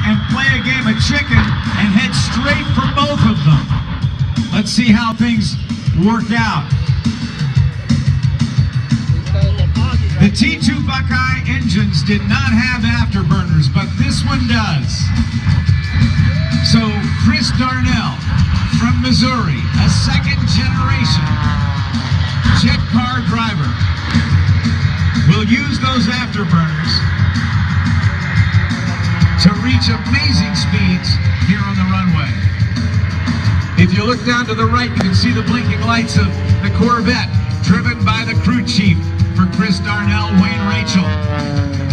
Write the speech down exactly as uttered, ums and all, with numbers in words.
and play a game of chicken and head straight for both of them. Let's see how things work out. The T two Buckeye engines did not have afterburners, but this one does. So Chris Darnell from Missouri, a second generation jet car driver, will use those afterburners to reach amazing speeds here on the runway. If you look down to the right, you can see the blinking lights of the Corvette, driven by the crew chief for Chris Darnell, Wayne Rachel.